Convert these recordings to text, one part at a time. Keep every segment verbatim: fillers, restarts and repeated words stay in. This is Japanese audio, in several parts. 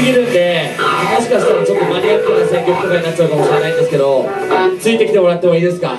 ぎるんで、もしかしたらちょっとマニアックな選曲とかになっちゃうかもしれないんですけど、ついてきてもらってもいいですか。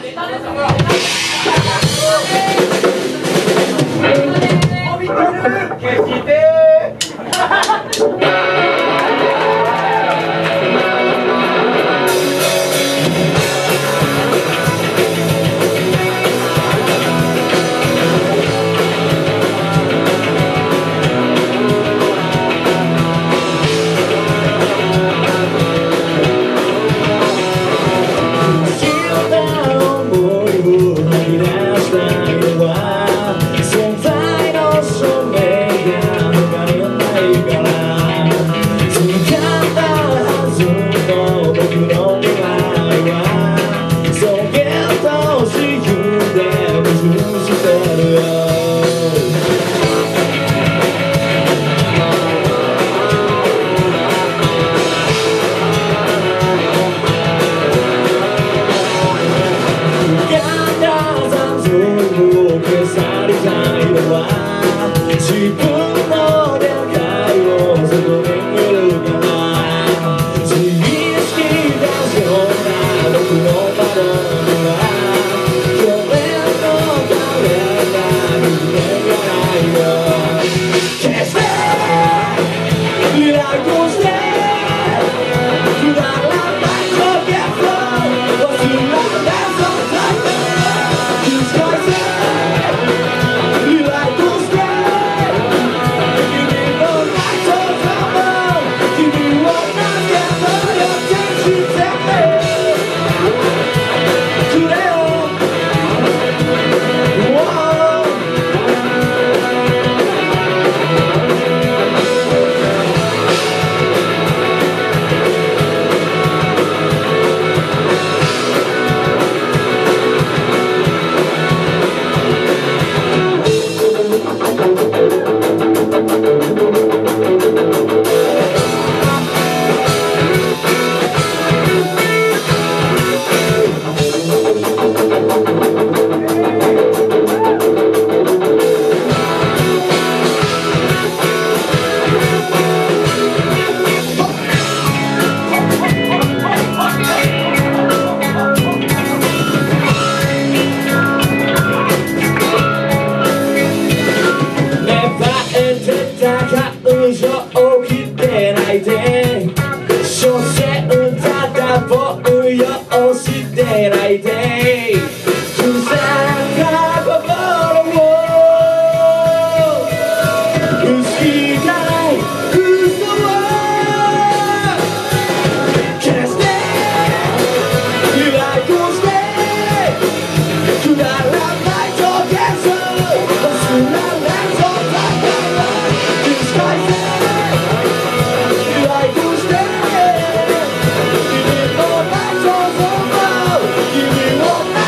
Give me one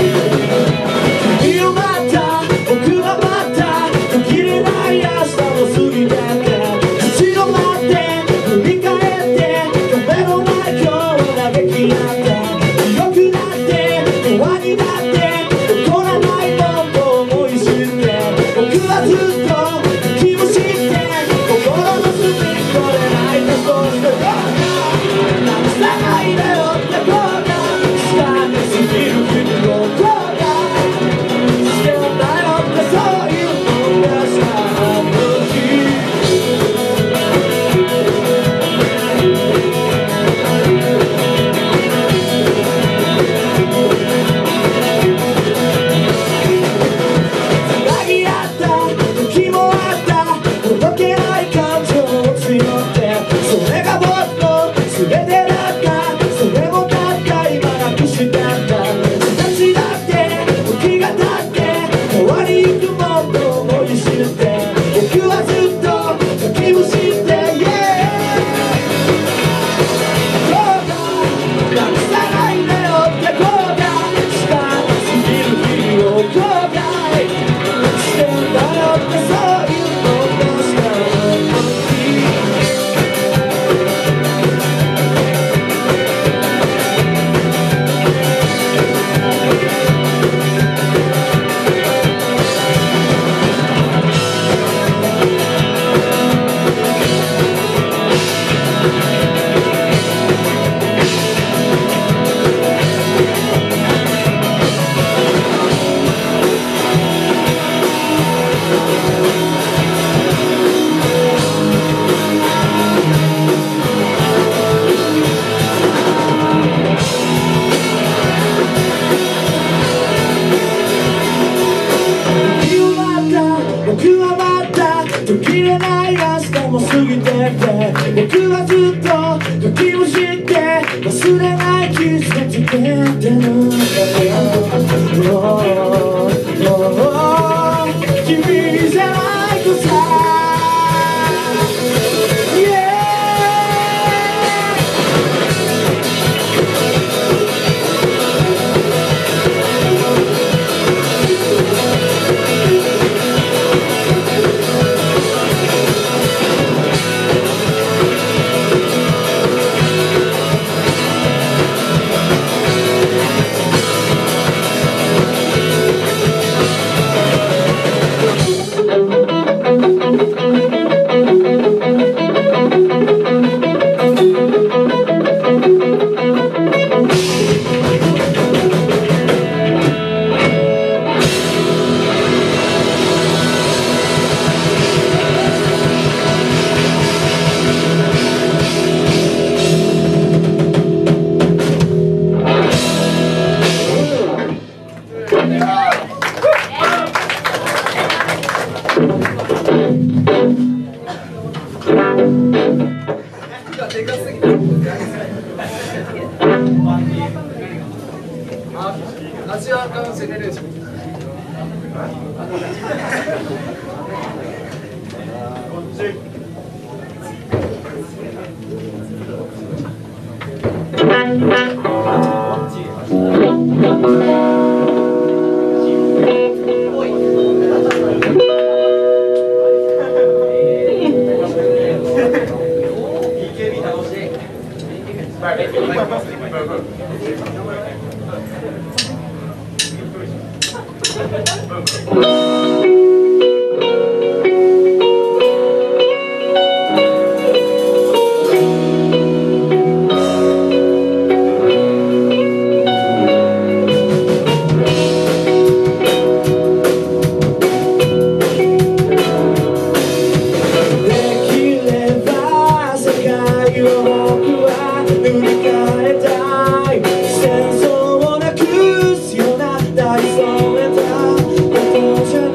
君を待った僕はまた途切れない明日も過ぎてって立ち止まって振り返って壁のない今日を嘆き合って良くなって弱になって怒らないもんと思い知って僕はずっと気を知って心の隅っこで泣いてそうしてどうかなくさないでよってこうかしたくすぎる君をこうかしてんだよってそういうのがしたあの日繋ぎ合った時もあった届けない感情を強ってそれが僕の全てだったそれもたった今なくしたんだ形だって時が経って変わりゆくもんと思い知って僕はずっと時を知って Yeah 後悔なくさないでよって後悔したすぎる日々を後悔してんだよってそういうのがしたあの僕はまた途切れない明日も過ぎてって僕はずっと時を知って忘れない季節つけてるんだよ君じゃないとさアジアンカウンセレレーション。 戦争をなくすような大それたことじゃ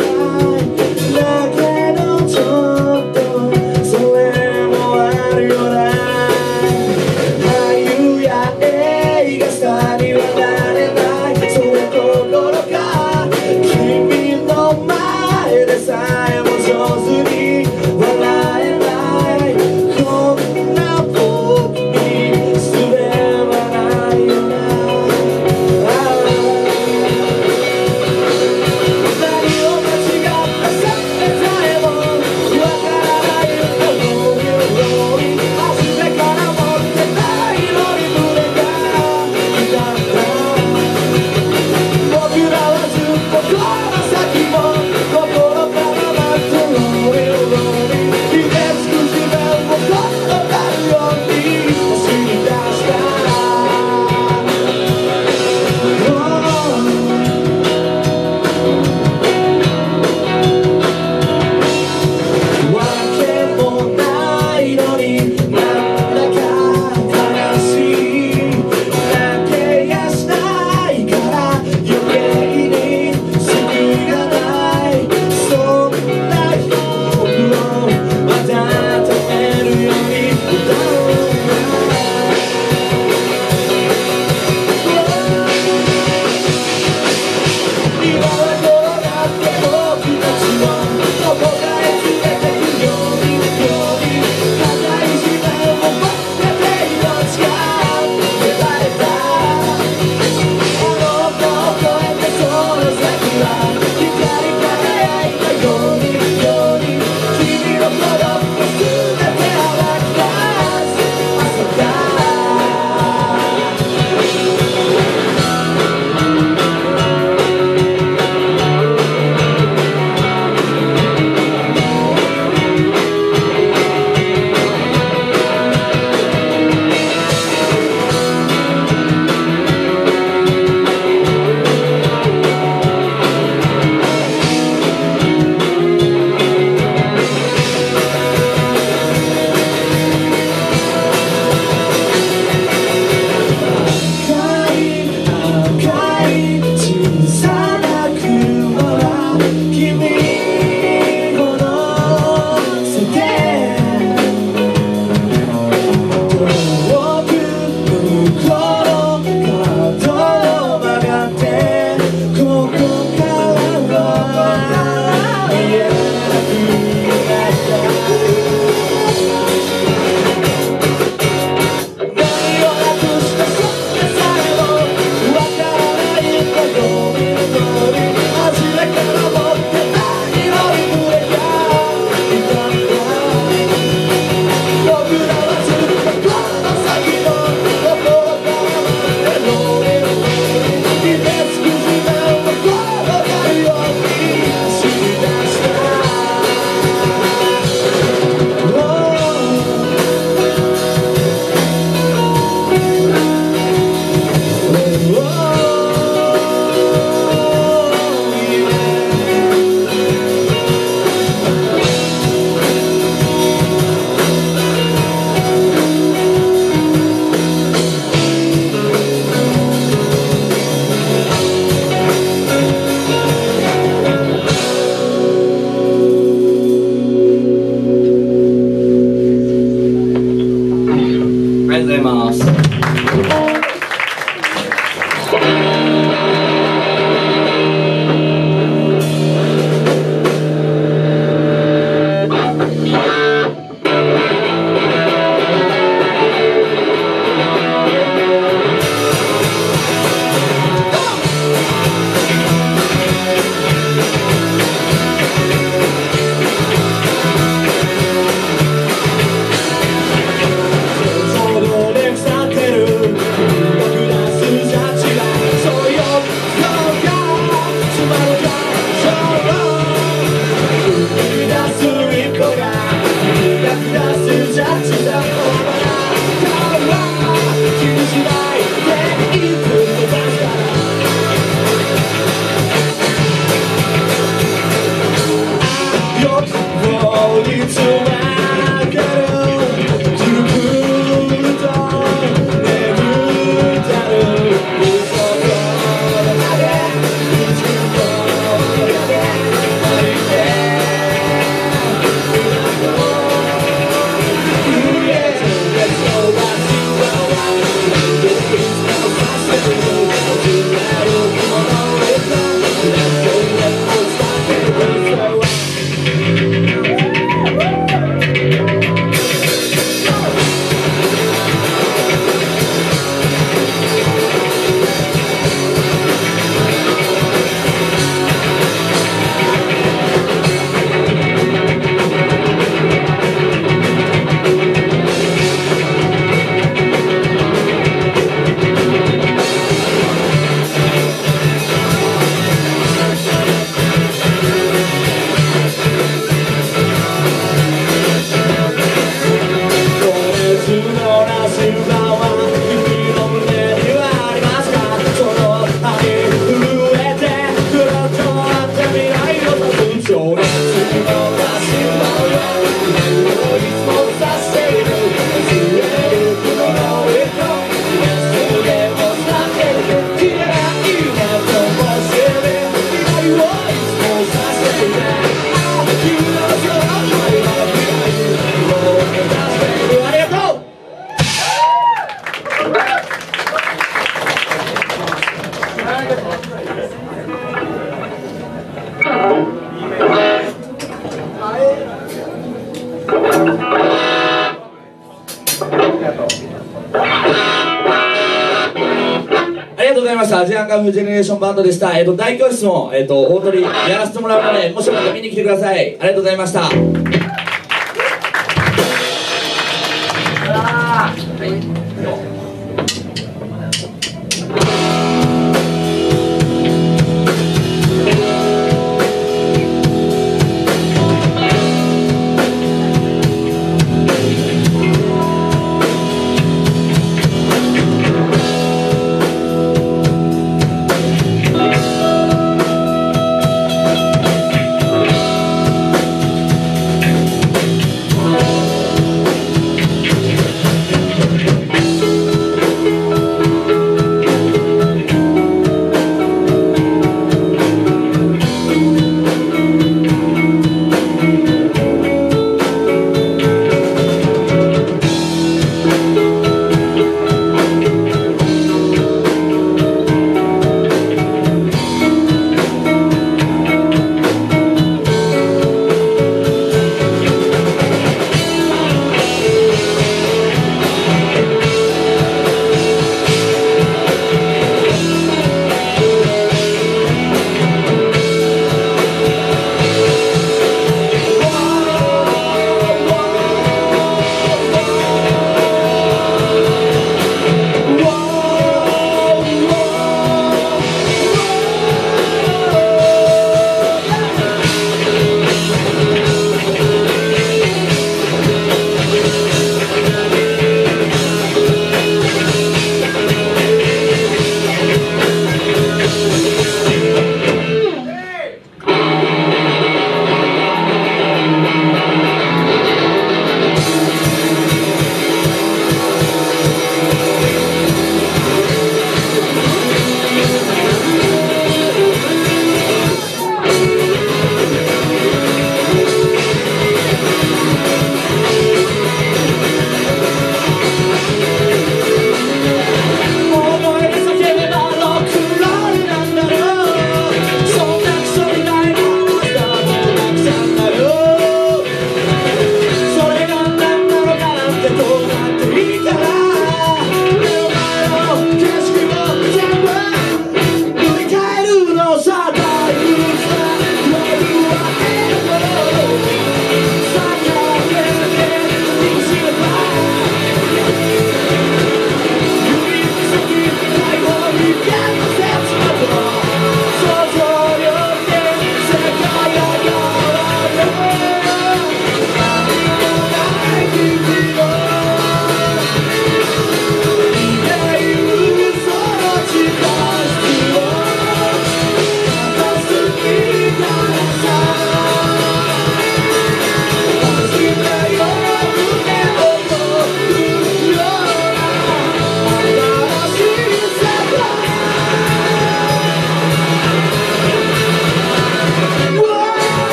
アンカンフージェネレーションバンドでした。えっと大教室もえっと大鳥やらせてもらうので、もしよかったら見に来てください。ありがとうございました。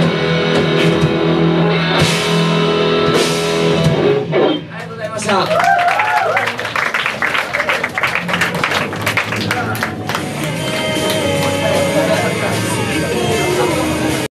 した。